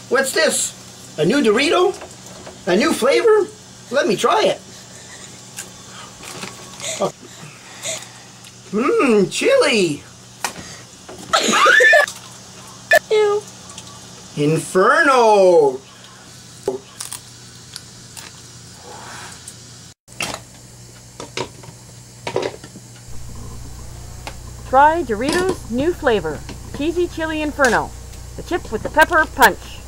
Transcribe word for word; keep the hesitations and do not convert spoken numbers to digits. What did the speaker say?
What's this? A new Dorito? A new flavor? Let me try it. Mmm, chili. Ew. Inferno. Try Doritos' new flavor, Cheesy Chili Inferno, the chip with the pepper punch.